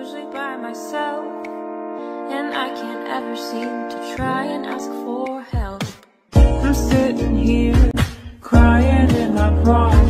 usually by myself, and I can't ever seem to try and ask for help. I'm sitting here, crying in my prom.